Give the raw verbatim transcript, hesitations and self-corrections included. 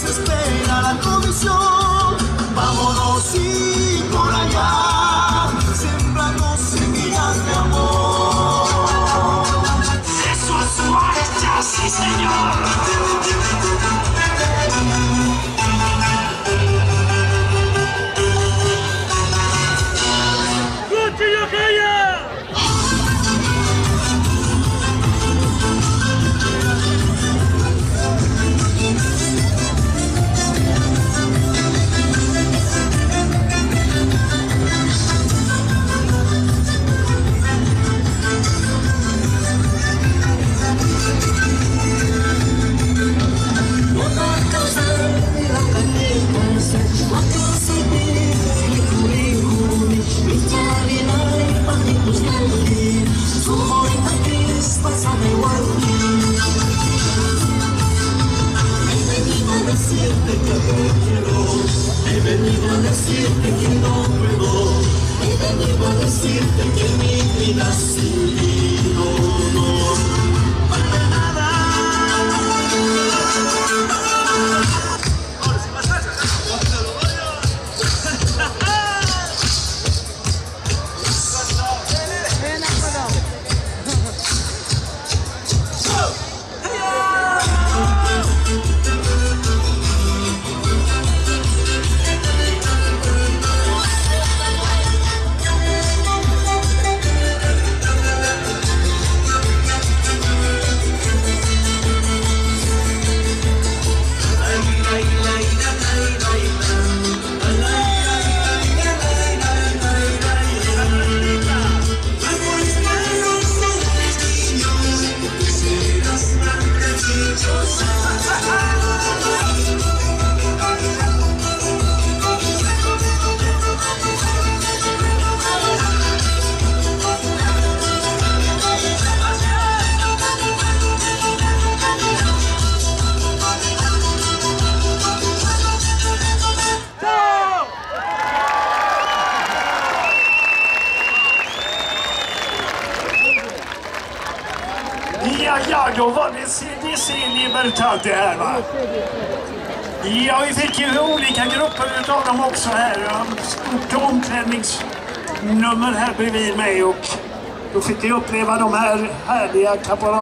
espera la comisión. Vámonos y por allá, sembrando semillas de amor. Eso es marcha, sí señor. He venido a decirte que no puedo, he venido a decirte que mi vida sin ti no, no vale nada. Ahora sí, más allá, Ja, ja, då var det C D C-Libertad det här, va? Ja, vi fick ju olika grupper utav dem också här. Jag har ett stort omklädningsnummer här bredvid mig och då fick jag uppleva de här härliga kaporal